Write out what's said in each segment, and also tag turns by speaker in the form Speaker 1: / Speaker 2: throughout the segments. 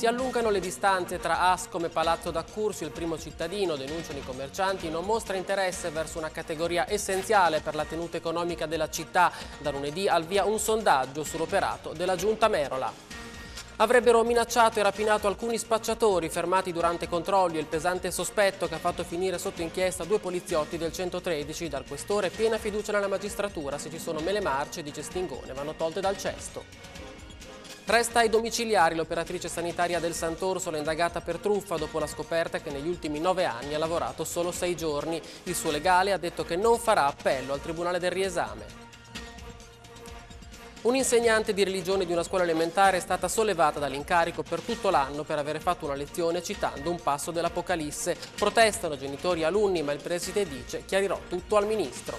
Speaker 1: Si allungano le distanze tra Ascom e Palazzo d'Accursio. Il primo cittadino, denunciano i commercianti, non mostra interesse verso una categoria essenziale per la tenuta economica della città. Da lunedì al via un sondaggio sull'operato della Giunta Merola. Avrebbero minacciato e rapinato alcuni spacciatori fermati durante controlli e il pesante sospetto che ha fatto finire sotto inchiesta 2 poliziotti del 113. Dal questore piena fiducia nella magistratura. Se ci sono mele marce, dice Stingone, vanno tolte dal cesto. Resta ai domiciliari l'operatrice sanitaria del Sant'Orsola indagata per truffa dopo la scoperta che negli ultimi 9 anni ha lavorato solo 6 giorni. Il suo legale ha detto che non farà appello al Tribunale del Riesame. Un'insegnante di religione di una scuola elementare è stata sollevata dall'incarico per tutto l'anno per aver fatto una lezione citando un passo dell'Apocalisse. Protestano genitori e alunni, ma il preside dice: chiarirò tutto al ministro.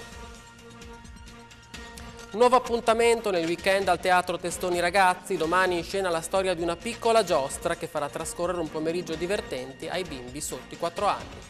Speaker 1: Nuovo appuntamento nel weekend al Teatro Testoni Ragazzi. Domani in scena la storia di una piccola giostra che farà trascorrere un pomeriggio divertente ai bimbi sotto i 4 anni.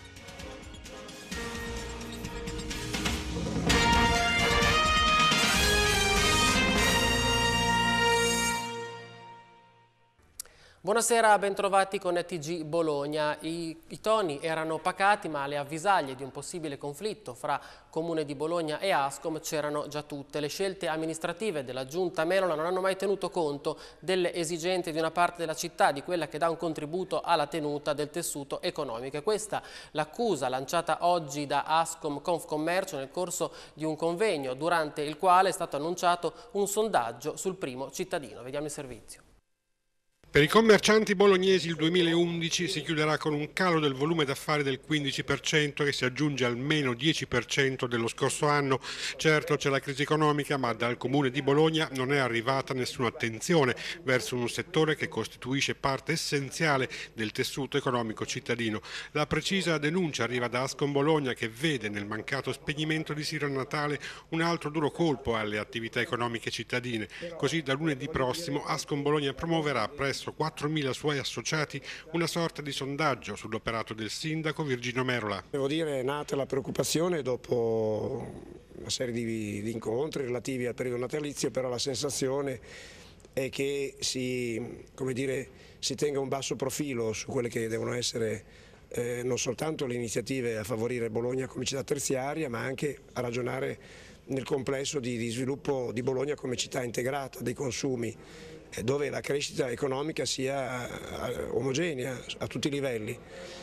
Speaker 1: Buonasera, bentrovati con TG Bologna. I toni erano pacati, ma le avvisaglie di un possibile conflitto fra Comune di Bologna e Ascom c'erano già tutte. Le scelte amministrative della Giunta Merola non hanno mai tenuto conto delle esigenze di una parte della città, di quella che dà un contributo alla tenuta del tessuto economico. E questa l'accusa lanciata oggi da Ascom Confcommercio nel corso di un convegno, durante il quale è stato annunciato un sondaggio sul primo cittadino. Vediamo il servizio.
Speaker 2: Per i commercianti bolognesi il 2011 si chiuderà con un calo del volume d'affari del 15% che si aggiunge al meno 10% dello scorso anno. Certo c'è la crisi economica, ma dal Comune di Bologna non è arrivata nessuna attenzione verso un settore che costituisce parte essenziale del tessuto economico cittadino. La precisa denuncia arriva da Ascom Bologna, che vede nel mancato spegnimento di Sirio Natale un altro duro colpo alle attività economiche cittadine. Così da lunedì prossimo Ascom Bologna promuoverà presso 4.000 suoi associati una sorta di sondaggio sull'operato del sindaco Virginio Merola.
Speaker 3: Devo dire, è nata la preoccupazione dopo una serie di incontri relativi al periodo natalizio, però la sensazione è che si tenga un basso profilo su quelle che devono essere non soltanto le iniziative a favorire Bologna come città terziaria, ma anche a ragionare nel complesso di sviluppo di Bologna come città integrata dei consumi, dove la crescita economica sia omogenea a tutti i livelli.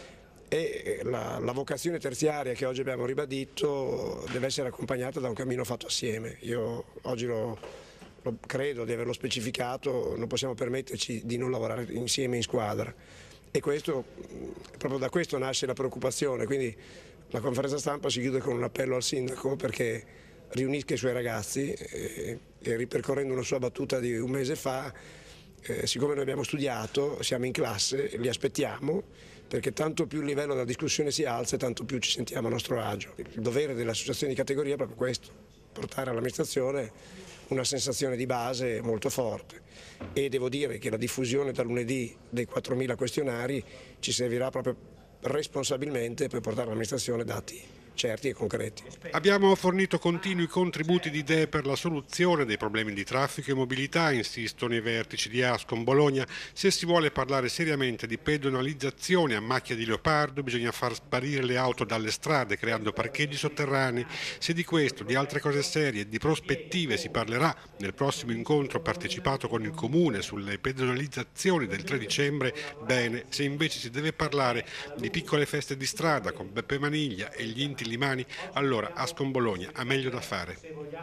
Speaker 3: E la vocazione terziaria che oggi abbiamo ribadito deve essere accompagnata da un cammino fatto assieme. Io oggi credo di averlo specificato, non possiamo permetterci di non lavorare insieme in squadra, e proprio da questo nasce la preoccupazione. Quindi la conferenza stampa si chiude con un appello al sindaco perché riunisca i suoi ragazzi e ripercorrendo una sua battuta di un mese fa, siccome noi abbiamo studiato, siamo in classe, li aspettiamo, perché tanto più il livello della discussione si alza e tanto più ci sentiamo a nostro agio. Il dovere delle associazioni di categoria è proprio questo: portare all'amministrazione una sensazione di base molto forte, e devo dire che la diffusione da lunedì dei 4.000 questionari ci servirà proprio responsabilmente per portare all'amministrazione dati certi e concreti.
Speaker 2: Abbiamo fornito continui contributi di idee per la soluzione dei problemi di traffico e mobilità, insistono i vertici di Ascom Bologna. Se si vuole parlare seriamente di pedonalizzazione a macchia di leopardo, bisogna far sparire le auto dalle strade creando parcheggi sotterranei. Se di questo, di altre cose serie e di prospettive si parlerà nel prossimo incontro partecipato con il Comune sulle pedonalizzazioni del 3 dicembre, bene. Se invece si deve parlare di piccole feste di strada con Beppe Maniglia e gli Inti Limani, allora Ascom Bologna ha meglio da fare.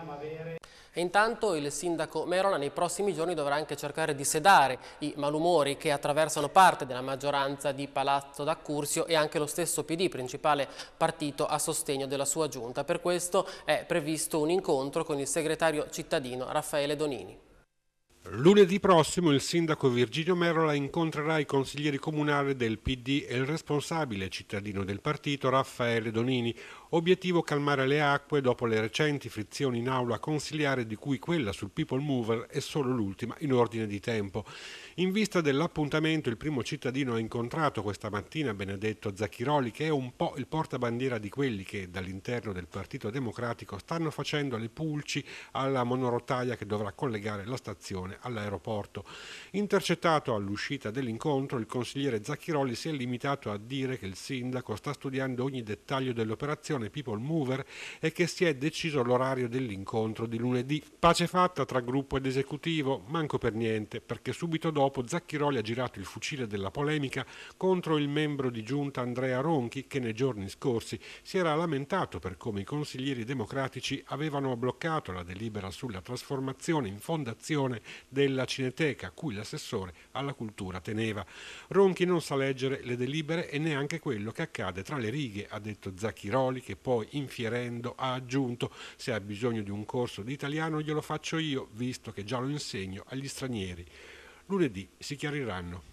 Speaker 1: E intanto il sindaco Merola nei prossimi giorni dovrà anche cercare di sedare i malumori che attraversano parte della maggioranza di Palazzo d'Accursio e anche lo stesso PD, principale partito a sostegno della sua giunta. Per questo è previsto un incontro con il segretario cittadino Raffaele Donini.
Speaker 2: Lunedì prossimo il sindaco Virginio Merola incontrerà i consiglieri comunali del PD e il responsabile cittadino del partito Raffaele Donini. Obiettivo: calmare le acque dopo le recenti frizioni in aula consiliare, di cui quella sul People Mover è solo l'ultima in ordine di tempo. In vista dell'appuntamento, il primo cittadino ha incontrato questa mattina Benedetto Zacchiroli, che è un po' il portabandiera di quelli che dall'interno del Partito Democratico stanno facendo le pulci alla monorotaia che dovrà collegare la stazione all'aeroporto. Intercettato all'uscita dell'incontro, il consigliere Zacchiroli si è limitato a dire che il sindaco sta studiando ogni dettaglio dell'operazione People Mover e che si è deciso l'orario dell'incontro di lunedì. Pace fatta tra gruppo ed esecutivo? Manco per niente, perché subito dopo Zacchiroli ha girato il fucile della polemica contro il membro di giunta Andrea Ronchi, che nei giorni scorsi si era lamentato per come i consiglieri democratici avevano bloccato la delibera sulla trasformazione in fondazione della Cineteca, a cui l'assessore alla cultura teneva. Ronchi non sa leggere le delibere e neanche quello che accade tra le righe, ha detto Zacchiroli, che poi, infierendo, ha aggiunto: se ha bisogno di un corso di italiano glielo faccio io, visto che già lo insegno agli stranieri. Lunedì si chiariranno.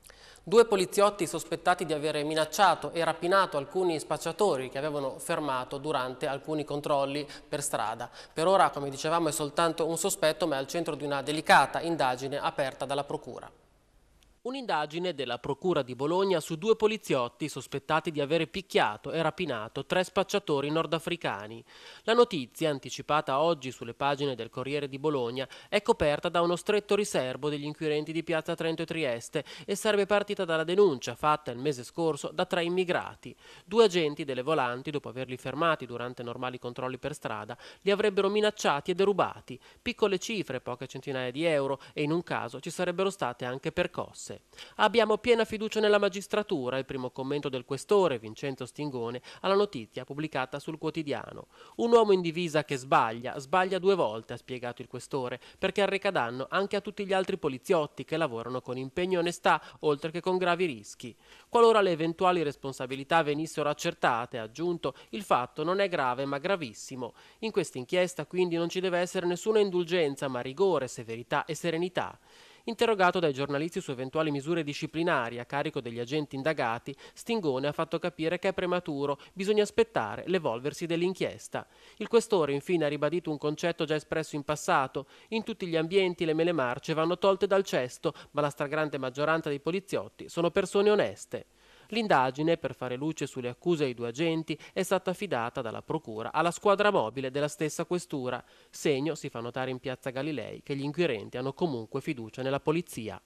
Speaker 1: 2 poliziotti sospettati di aver minacciato e rapinato alcuni spacciatori che avevano fermato durante alcuni controlli per strada. Per ora, come dicevamo, è soltanto un sospetto, ma è al centro di una delicata indagine aperta dalla Procura. Un'indagine della Procura di Bologna su 2 poliziotti sospettati di avere picchiato e rapinato 3 spacciatori nordafricani. La notizia, anticipata oggi sulle pagine del Corriere di Bologna, è coperta da uno stretto riserbo degli inquirenti di Piazza Trento e Trieste e sarebbe partita dalla denuncia fatta il mese scorso da 3 immigrati. 2 agenti delle volanti, dopo averli fermati durante normali controlli per strada, li avrebbero minacciati e derubati. Piccole cifre, poche centinaia di euro, e in un caso ci sarebbero state anche percosse. Abbiamo piena fiducia nella magistratura, il primo commento del questore Vincenzo Stingone alla notizia pubblicata sul quotidiano. Un uomo in divisa che sbaglia 2 volte, ha spiegato il questore, perché arreca danno anche a tutti gli altri poliziotti che lavorano con impegno e onestà, oltre che con gravi rischi. Qualora le eventuali responsabilità venissero accertate, ha aggiunto, il fatto non è grave ma gravissimo. In questa inchiesta quindi non ci deve essere nessuna indulgenza, ma rigore, severità e serenità. Interrogato dai giornalisti su eventuali misure disciplinari a carico degli agenti indagati, Stingone ha fatto capire che è prematuro, bisogna aspettare l'evolversi dell'inchiesta. Il questore infine ha ribadito un concetto già espresso in passato: in tutti gli ambienti le mele marce vanno tolte dal cesto, ma la stragrande maggioranza dei poliziotti sono persone oneste. L'indagine, per fare luce sulle accuse ai 2 agenti, è stata affidata dalla Procura alla squadra mobile della stessa questura. Segno, si fa notare in Piazza Galilei, che gli inquirenti hanno comunque fiducia nella polizia.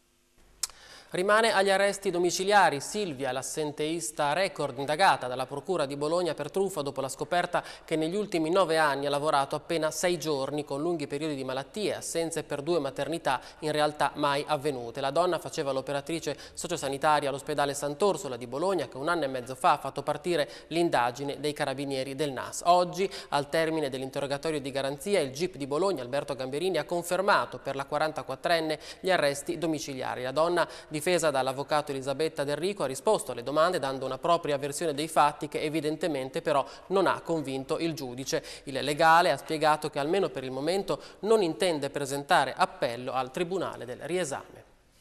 Speaker 1: Rimane agli arresti domiciliari Silvia, l'assenteista record indagata dalla Procura di Bologna per truffa dopo la scoperta che negli ultimi 9 anni ha lavorato appena 6 giorni con lunghi periodi di malattie, assenze per 2 maternità in realtà mai avvenute. La donna faceva l'operatrice sociosanitaria all'ospedale Sant'Orsola di Bologna, che 1 anno e mezzo fa ha fatto partire l'indagine dei carabinieri del NAS. Oggi, al termine dell'interrogatorio di garanzia, il GIP di Bologna, Alberto Gamberini, ha confermato per la 44enne gli arresti domiciliari. La donna, difesa dall'avvocato Elisabetta Del Rico, ha risposto alle domande dando una propria versione dei fatti che evidentemente però non ha convinto il giudice. Il legale ha spiegato che almeno per il momento non intende presentare appello al Tribunale del riesame.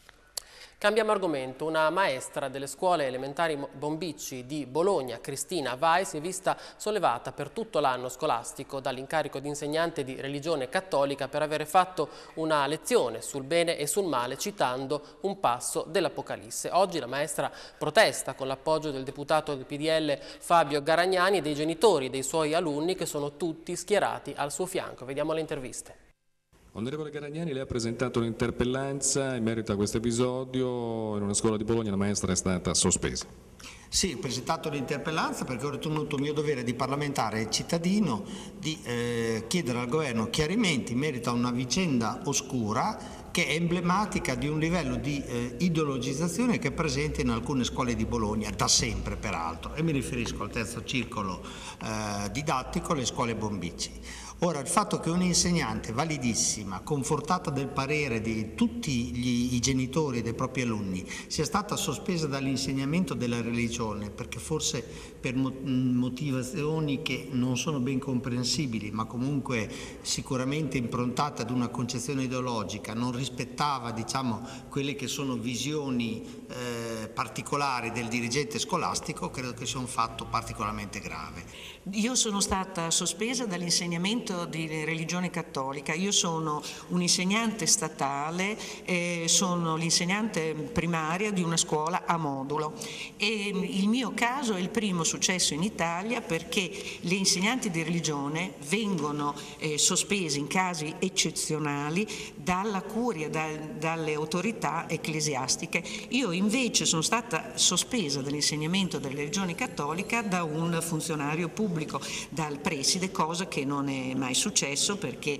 Speaker 1: Cambiamo argomento. Una maestra delle scuole elementari Bombicci di Bologna, Cristina Vai, si è vista sollevata per tutto l'anno scolastico dall'incarico di insegnante di religione cattolica per aver fatto una lezione sul bene e sul male citando un passo dell'Apocalisse. Oggi la maestra protesta con l'appoggio del deputato del PDL Fabio Garagnani e dei genitori dei suoi alunni, che sono tutti schierati al suo fianco. Vediamo le interviste.
Speaker 4: Onorevole Garagnani, lei ha presentato un'interpellanza in merito a questo episodio. In una scuola di Bologna la maestra è stata sospesa.
Speaker 5: Sì, ho presentato l'interpellanza perché ho ritenuto mio dovere di parlamentare e cittadino di chiedere al governo chiarimenti in merito a una vicenda oscura che è emblematica di un livello di ideologizzazione che è presente in alcune scuole di Bologna, da sempre peraltro, e mi riferisco al terzo circolo didattico, le scuole Bombicci. Ora, il fatto che un'insegnante validissima, confortata del parere di tutti i genitori dei propri alunni, sia stata sospesa dall'insegnamento della religione, perché forse per motivazioni che non sono ben comprensibili, ma comunque sicuramente improntate ad una concezione ideologica, non rispettava, diciamo, quelle che sono visioni particolari del dirigente scolastico, credo che sia un fatto particolarmente grave.
Speaker 6: Io sono stata sospesa dall'insegnamento l'insegnamento di religione cattolica. Io sono un'insegnante statale, sono l'insegnante primaria di una scuola a modulo e il mio caso è il primo successo in Italia perché le insegnanti di religione vengono sospesi in casi eccezionali dalla curia, dalle autorità ecclesiastiche. Io invece sono stata sospesa dall'insegnamento della religione cattolica da un funzionario pubblico, dal preside, cosa che non è mai successo perché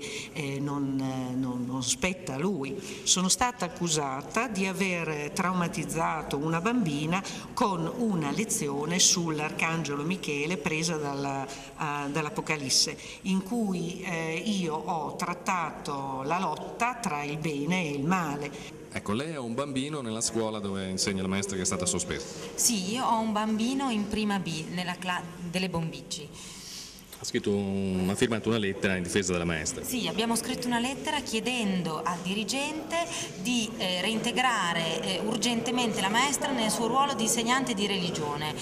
Speaker 6: non spetta a lui. Sono stata accusata di aver traumatizzato una bambina con una lezione sull'Arcangelo Michele presa dall'Apocalisse, in cui io ho trattato la lotta tra il bene e il male.
Speaker 4: Ecco, lei ha un bambino nella scuola dove insegna la maestra che è stata sospesa.
Speaker 7: Sì, io ho un bambino in prima B, nella delle Bombici.
Speaker 4: Ha firmato una lettera in difesa della maestra.
Speaker 7: Sì, abbiamo scritto una lettera chiedendo al dirigente di reintegrare urgentemente la maestra nel suo ruolo di insegnante di religione,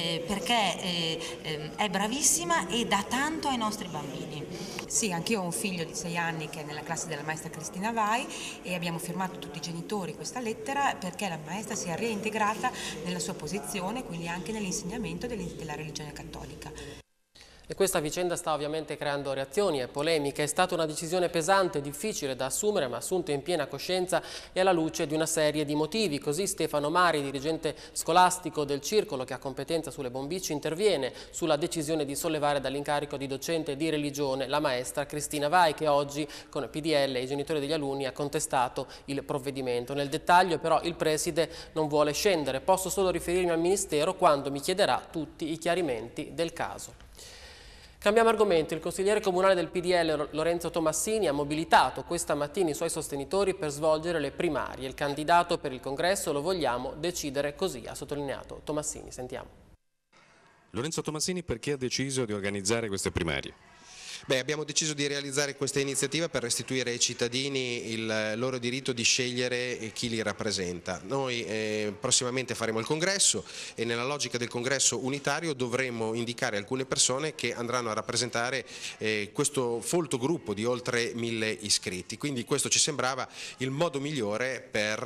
Speaker 7: perché è bravissima e dà tanto ai nostri bambini.
Speaker 8: Sì, anch'io ho un figlio di 6 anni che è nella classe della maestra Cristina Vai e abbiamo firmato tutti i genitori questa lettera perché la maestra sia reintegrata nella sua posizione, quindi anche nell'insegnamento della religione cattolica.
Speaker 1: E questa vicenda sta ovviamente creando reazioni e polemiche. È stata una decisione pesante e difficile da assumere, ma assunta in piena coscienza e alla luce di una serie di motivi. Così Stefano Mari, dirigente scolastico del circolo che ha competenza sulle Bombici, interviene sulla decisione di sollevare dall'incarico di docente di religione la maestra Cristina Vai, che oggi con PDL e i genitori degli alunni ha contestato il provvedimento. Nel dettaglio però il preside non vuole scendere. Posso solo riferirmi al Ministero quando mi chiederà tutti i chiarimenti del caso. Cambiamo argomento. Il consigliere comunale del PDL Lorenzo Tomassini ha mobilitato questa mattina i suoi sostenitori per svolgere le primarie. Il candidato per il congresso lo vogliamo decidere così, ha sottolineato Tomassini. Sentiamo.
Speaker 4: Lorenzo Tomassini, perché ha deciso di organizzare queste primarie?
Speaker 9: Abbiamo deciso di realizzare questa iniziativa per restituire ai cittadini il loro diritto di scegliere chi li rappresenta. Noi prossimamente faremo il congresso e nella logica del congresso unitario dovremo indicare alcune persone che andranno a rappresentare questo folto gruppo di oltre 1000 iscritti. Quindi questo ci sembrava il modo migliore per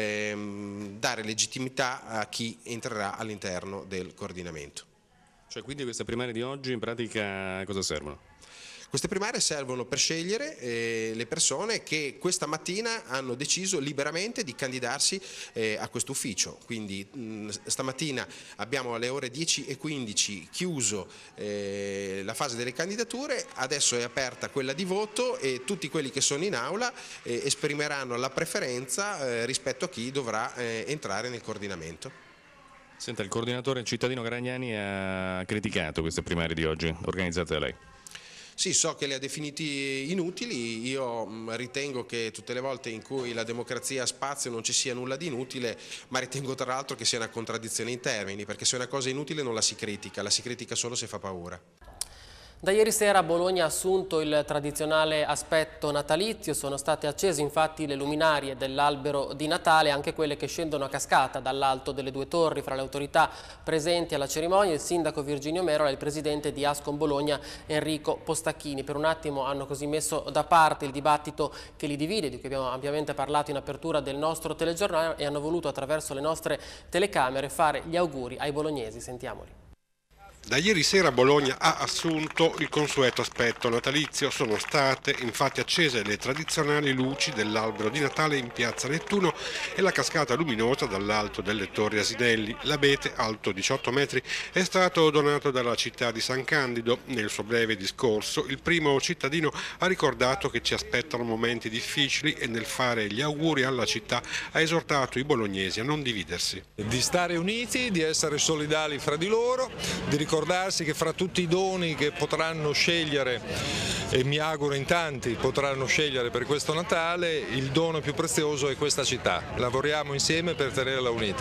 Speaker 9: dare legittimità a chi entrerà all'interno del coordinamento.
Speaker 4: Cioè, quindi queste primarie di oggi in pratica a cosa servono?
Speaker 9: Queste primarie servono per scegliere le persone che questa mattina hanno deciso liberamente di candidarsi a questo ufficio. Quindi stamattina abbiamo alle ore 10:15 chiuso la fase delle candidature, adesso è aperta quella di voto e tutti quelli che sono in aula esprimeranno la preferenza rispetto a chi dovrà entrare nel coordinamento.
Speaker 4: Senta, il coordinatore cittadino Gragnani ha criticato queste primarie di oggi organizzate da lei.
Speaker 9: Sì, so che le ha definiti inutili, io ritengo che tutte le volte in cui la democrazia ha spazio non ci sia nulla di inutile, ma ritengo tra l'altro che sia una contraddizione in termini, perché se una cosa è inutile non la si critica solo se fa paura.
Speaker 1: Da ieri sera a Bologna ha assunto il tradizionale aspetto natalizio, sono state accese infatti le luminarie dell'albero di Natale, anche quelle che scendono a cascata dall'alto delle due torri. Fra le autorità presenti alla cerimonia il sindaco Virginio Merola e il presidente di Ascom Bologna Enrico Postacchini. Per un attimo hanno così messo da parte il dibattito che li divide, di cui abbiamo ampiamente parlato in apertura del nostro telegiornale, e hanno voluto attraverso le nostre telecamere fare gli auguri ai bolognesi. Sentiamoli.
Speaker 2: Da ieri sera Bologna ha assunto il consueto aspetto natalizio. Sono state infatti accese le tradizionali luci dell'albero di Natale in piazza Nettuno e la cascata luminosa dall'alto delle torri Asinelli. L'abete, alto 18 metri, è stato donato dalla città di San Candido. Nel suo breve discorso il primo cittadino ha ricordato che ci aspettano momenti difficili e nel fare gli auguri alla città ha esortato i bolognesi a non dividersi.
Speaker 10: Di stare uniti, di essere solidali fra di loro, di ricordarsi che fra tutti i doni che potranno scegliere, e mi auguro in tanti potranno scegliere per questo Natale, il dono più prezioso è questa città. Lavoriamo insieme per tenerla unita.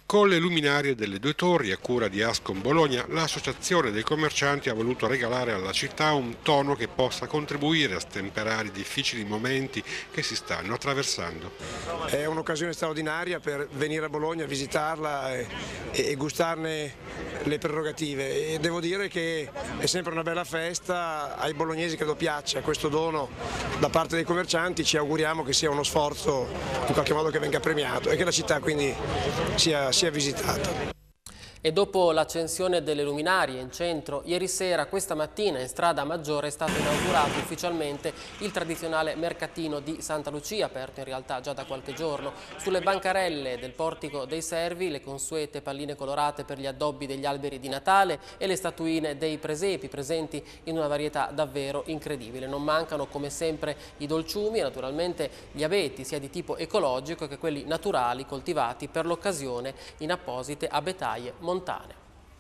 Speaker 2: Con le luminarie delle due torri a cura di Ascom Bologna, l'associazione dei commercianti ha voluto regalare alla città un tono che possa contribuire a stemperare i difficili momenti che si stanno attraversando.
Speaker 3: È un'occasione straordinaria per venire a Bologna, visitarla e gustarne le prerogative. E devo dire che è sempre una bella festa, ai bolognesi credo piaccia questo dono da parte dei commercianti, ci auguriamo che sia uno sforzo in qualche modo che venga premiato e che la città quindi sia visitata.
Speaker 1: E dopo l'accensione delle luminarie in centro, ieri sera, questa mattina in Strada Maggiore è stato inaugurato ufficialmente il tradizionale mercatino di Santa Lucia, aperto in realtà già da qualche giorno. Sulle bancarelle del Portico dei Servi le consuete palline colorate per gli addobbi degli alberi di Natale e le statuine dei presepi, presenti in una varietà davvero incredibile. Non mancano come sempre i dolciumi e naturalmente gli abeti, sia di tipo ecologico che quelli naturali coltivati per l'occasione in apposite abetaie montane.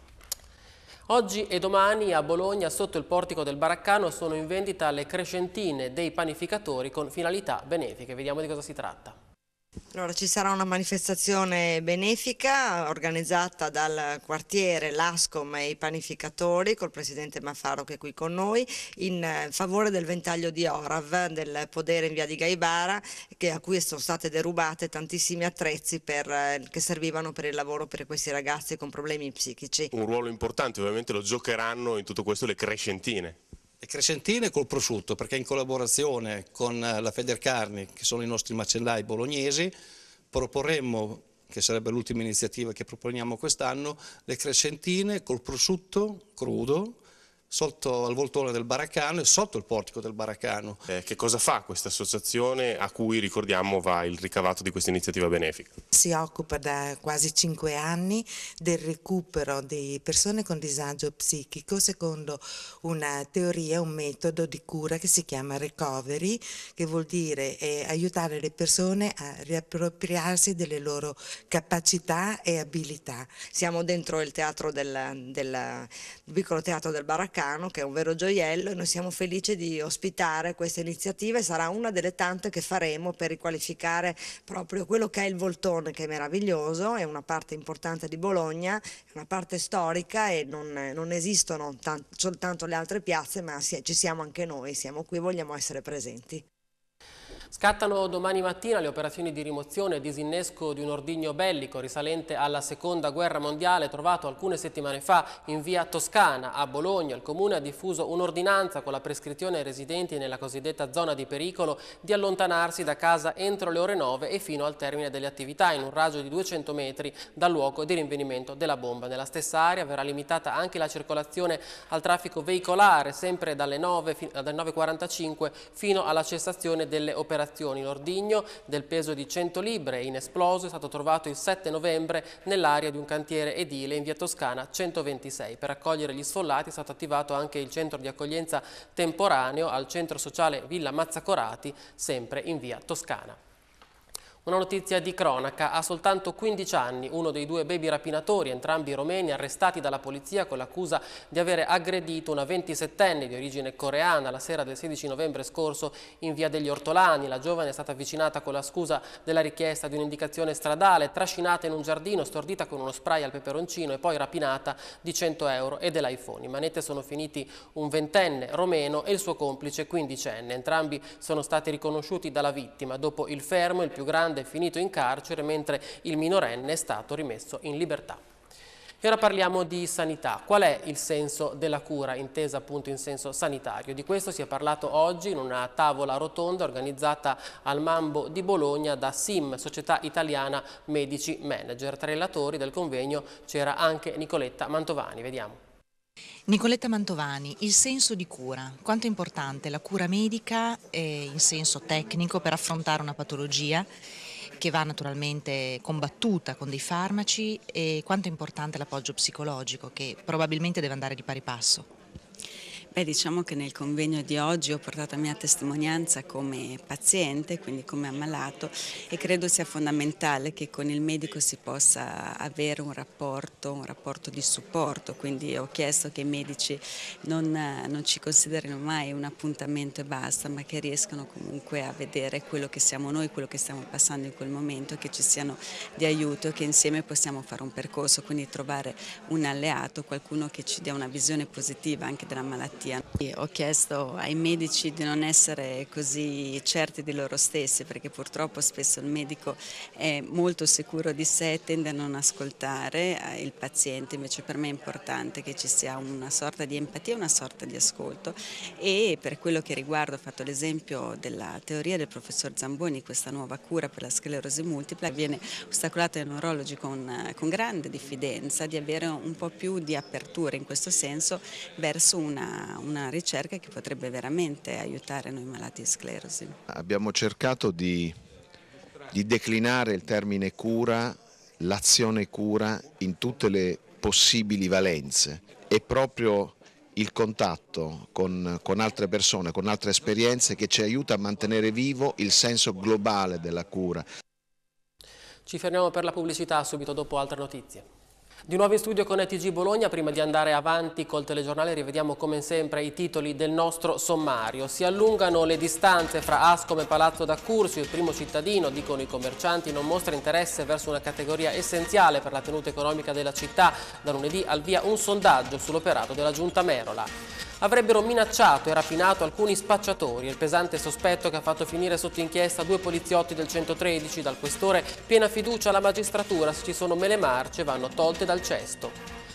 Speaker 1: Oggi e domani a Bologna, sotto il Portico del Baraccano, sono in vendita le crescentine dei panificatori con finalità benefiche. Vediamo di cosa si tratta.
Speaker 11: Allora, ci sarà una manifestazione benefica organizzata dal quartiere, l'Ascom e i panificatori, col presidente Maffaro che è qui con noi, in favore del ventaglio di Orav, del podere in via di Gaibara, a cui sono state derubate tantissimi attrezzi che servivano per il lavoro per questi ragazzi con problemi psichici.
Speaker 12: Un ruolo importante ovviamente lo giocheranno in tutto questo le crescentine.
Speaker 13: Le crescentine col prosciutto, perché in collaborazione con la Federcarni, che sono i nostri macellai bolognesi, proporremmo, che sarebbe l'ultima iniziativa che proponiamo quest'anno, le crescentine col prosciutto crudo sotto al voltone del Baraccano e sotto il portico del Baraccano.
Speaker 12: Che cosa fa questa associazione a cui, ricordiamo, va il ricavato di questa iniziativa benefica?
Speaker 14: Si occupa da quasi 5 anni del recupero di persone con disagio psichico secondo una teoria, un metodo di cura che si chiama recovery, che vuol dire aiutare le persone a riappropriarsi delle loro capacità e abilità.
Speaker 11: Siamo dentro il teatro del piccolo teatro del Baraccano, che è un vero gioiello, e noi siamo felici di ospitare questa iniziativa e sarà una delle tante che faremo per riqualificare proprio quello che è il voltone, che è meraviglioso, è una parte importante di Bologna, è una parte storica e non esistono soltanto le altre piazze, ma ci siamo anche noi, siamo qui, vogliamo essere presenti.
Speaker 1: Scattano domani mattina le operazioni di rimozione e disinnesco di un ordigno bellico risalente alla Seconda Guerra Mondiale, trovato alcune settimane fa in via Toscana a Bologna. Il Comune ha diffuso un'ordinanza con la prescrizione ai residenti nella cosiddetta zona di pericolo di allontanarsi da casa entro le ore 9 e fino al termine delle attività in un raggio di 200 metri dal luogo di rinvenimento della bomba. Nella stessa area verrà limitata anche la circolazione al traffico veicolare, sempre dalle 9:45 fino alla cessazione delle operazioni. L'ordigno del peso di 100 libre inesploso è stato trovato il 7 novembre nell'area di un cantiere edile in via Toscana 126. Per accogliere gli sfollati è stato attivato anche il centro di accoglienza temporaneo al centro sociale Villa Mazzacorati, sempre in via Toscana. Una notizia di cronaca: ha soltanto 15 anni uno dei due baby rapinatori, entrambi romeni, arrestati dalla polizia con l'accusa di avere aggredito una 27enne di origine coreana la sera del 16 novembre scorso in via degli Ortolani. La giovane è stata avvicinata con la scusa della richiesta di un'indicazione stradale, trascinata in un giardino, stordita con uno spray al peperoncino e poi rapinata di 100 euro e dell'iPhone. In manette sono finiti un 20enne romeno e il suo complice 15enne. Entrambi sono stati riconosciuti dalla vittima. Dopo il fermo, il più grande è finito in carcere, mentre il minorenne è stato rimesso in libertà. E ora parliamo di sanità. Qual è il senso della cura, intesa appunto in senso sanitario? Di questo si è parlato oggi in una tavola rotonda organizzata al Mambo di Bologna da SIM, Società Italiana Medici Manager. Tra i relatori del convegno c'era anche Nicoletta Mantovani. Vediamo.
Speaker 15: Nicoletta Mantovani, il senso di cura, quanto è importante la cura medica in senso tecnico per affrontare una patologia che va naturalmente combattuta con dei farmaci, e quanto è importante l'appoggio psicologico che probabilmente deve andare di pari passo?
Speaker 16: Diciamo che nel convegno di oggi ho portato la mia testimonianza come paziente, quindi come ammalato, e credo sia fondamentale che con il medico si possa avere un rapporto di supporto, quindi ho chiesto che i medici non ci considerino mai un appuntamento e basta, ma che riescano comunque a vedere quello che siamo noi, quello che stiamo passando in quel momento, che ci siano di aiuto, che insieme possiamo fare un percorso, quindi trovare un alleato, qualcuno che ci dia una visione positiva anche della malattia. Ho chiesto ai medici di non essere così certi di loro stessi, perché purtroppo spesso il medico è molto sicuro di sé e tende a non ascoltare il paziente, invece per me è importante che ci sia una sorta di empatia, una sorta di ascolto, e per quello che riguarda, ho fatto l'esempio della teoria del professor Zamboni, questa nuova cura per la sclerosi multipla viene ostacolata dai neurologi con grande diffidenza di avere un po' più di apertura in questo senso verso una ricerca che potrebbe veramente aiutare noi malati di sclerosi.
Speaker 17: Abbiamo cercato di declinare il termine cura, l'azione cura in tutte le possibili valenze, e proprio il contatto con altre persone, con altre esperienze, che ci aiuta a mantenere vivo il senso globale della cura.
Speaker 1: Ci fermiamo per la pubblicità, subito dopo altre notizie. Di nuovo in studio con ETG Bologna. Prima di andare avanti col telegiornale rivediamo come sempre i titoli del nostro sommario. Si allungano le distanze fra Ascom e Palazzo d'Accursio. Il primo cittadino, dicono i commercianti, non mostra interesse verso una categoria essenziale per la tenuta economica della città. Da lunedì al via un sondaggio sull'operato della Giunta Merola. Avrebbero minacciato e rapinato alcuni spacciatori, il pesante sospetto che ha fatto finire sotto inchiesta 2 poliziotti del 113, dal questore piena fiducia alla magistratura, se ci sono mele marce vanno tolte dal cesto.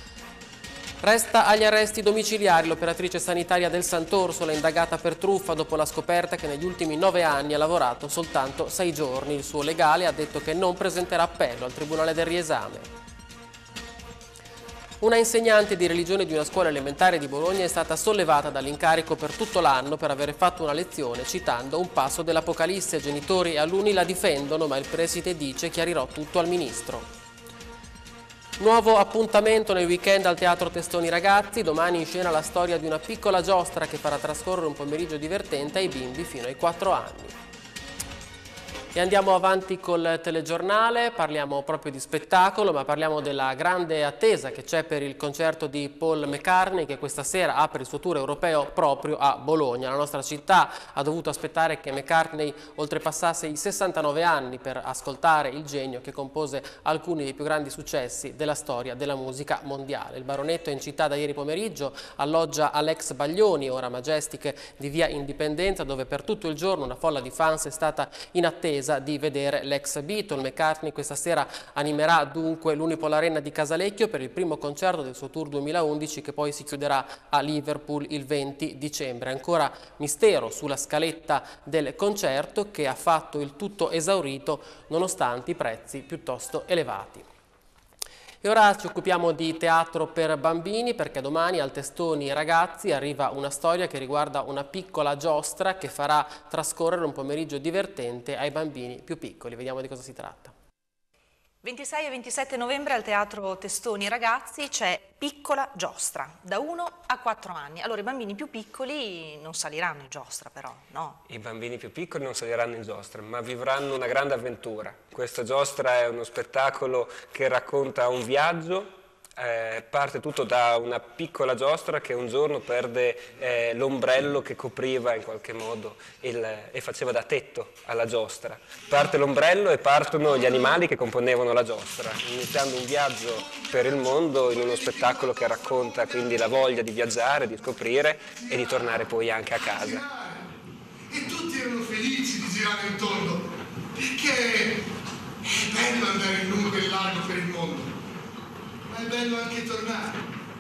Speaker 1: Resta agli arresti domiciliari l'operatrice sanitaria del Sant'Orsola, indagata per truffa dopo la scoperta che negli ultimi 9 anni ha lavorato soltanto 6 giorni. Il suo legale ha detto che non presenterà appello al Tribunale del Riesame. Una insegnante di religione di una scuola elementare di Bologna è stata sollevata dall'incarico per tutto l'anno per aver fatto una lezione citando un passo dell'Apocalisse. Genitori e alunni la difendono, ma il preside dice chiarirò tutto al ministro. Nuovo appuntamento nel weekend al Teatro Testoni Ragazzi. Domani in scena la storia di una piccola giostra che farà trascorrere un pomeriggio divertente ai bimbi fino ai 4 anni. E andiamo avanti col telegiornale, parliamo proprio di spettacolo, ma parliamo della grande attesa che c'è per il concerto di Paul McCartney, che questa sera apre il suo tour europeo proprio a Bologna. La nostra città ha dovuto aspettare che McCartney oltrepassasse i 69 anni per ascoltare il genio che compose alcuni dei più grandi successi della storia della musica mondiale. Il baronetto è in città da ieri pomeriggio, alloggia all'ex Baglioni, ora Majestic di via Indipendenza, dove per tutto il giorno una folla di fans è stata in attesa di vedere l'ex Beatle. McCartney questa sera animerà dunque l'Unipol Arena di Casalecchio per il primo concerto del suo tour 2011, che poi si chiuderà a Liverpool il 20 dicembre. Ancora mistero sulla scaletta del concerto, che ha fatto il tutto esaurito nonostante i prezzi piuttosto elevati. E ora ci occupiamo di teatro per bambini, perché domani al Testoni Ragazzi arriva una storia che riguarda una piccola giostra che farà trascorrere un pomeriggio divertente ai bambini più piccoli. Vediamo di cosa si tratta.
Speaker 18: 26 e 27 novembre al Teatro Testoni Ragazzi c'è Piccola Giostra, da 1 a 4 anni. Allora i bambini più piccoli non saliranno in giostra però, no?
Speaker 19: I bambini più piccoli non saliranno in giostra, ma vivranno una grande avventura. Questa giostra è uno spettacolo che racconta un viaggio. Parte tutto da una piccola giostra che un giorno perde l'ombrello che copriva in qualche modo e faceva da tetto alla giostra. Parte l'ombrello e partono gli animali che componevano la giostra, iniziando un viaggio per il mondo in uno spettacolo che racconta quindi la voglia di viaggiare, di scoprire e di tornare poi anche a casa.
Speaker 20: E tutti erano felici di girare intorno, perché è bello andare in lungo e largo per il mondo. Ma è bello anche tornare.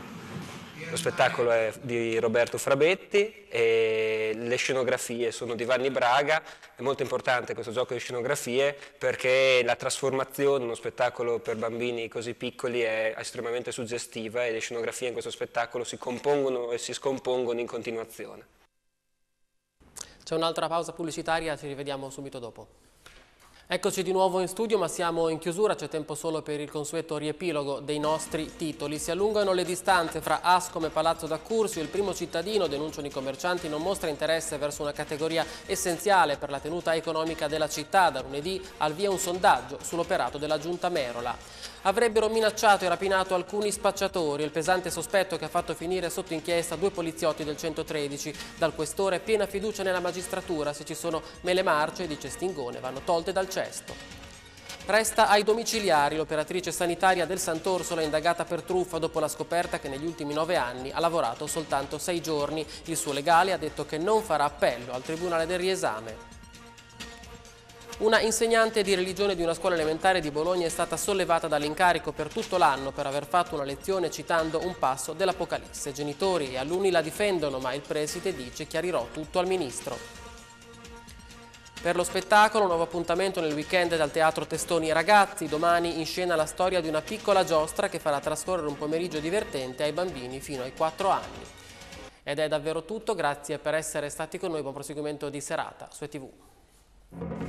Speaker 19: Lo spettacolo è di Roberto Frabetti e le scenografie sono di Vanni Braga. È molto importante questo gioco di scenografie perché la trasformazione in uno spettacolo per bambini così piccoli è estremamente suggestiva e le scenografie in questo spettacolo si compongono e si scompongono in continuazione.
Speaker 1: C'è un'altra pausa pubblicitaria, ci rivediamo subito dopo. Eccoci di nuovo in studio, ma siamo in chiusura, c'è tempo solo per il consueto riepilogo dei nostri titoli. Si allungano le distanze fra Ascom e Palazzo d'Accursio. Il primo cittadino, denunciano i commercianti, non mostra interesse verso una categoria essenziale per la tenuta economica della città. Da lunedì al via un sondaggio sull'operato della Giunta Merola. Avrebbero minacciato e rapinato alcuni spacciatori, il pesante sospetto che ha fatto finire sotto inchiesta 2 poliziotti del 113. Dal questore piena fiducia nella magistratura, se ci sono mele marce, dice Stingone, vanno tolte dal cesto. Resta ai domiciliari l'operatrice sanitaria del Sant'Orsola indagata per truffa dopo la scoperta che negli ultimi 9 anni ha lavorato soltanto 6 giorni. Il suo legale ha detto che non farà appello al Tribunale del Riesame. Una insegnante di religione di una scuola elementare di Bologna è stata sollevata dall'incarico per tutto l'anno per aver fatto una lezione citando un passo dell'Apocalisse. Genitori e alunni la difendono, ma il preside dice chiarirò tutto al ministro. Per lo spettacolo, un nuovo appuntamento nel weekend dal Teatro Testoni Ragazzi. Domani in scena la storia di una piccola giostra che farà trascorrere un pomeriggio divertente ai bambini fino ai 4 anni. Ed è davvero tutto, grazie per essere stati con noi, buon proseguimento di serata su ETV.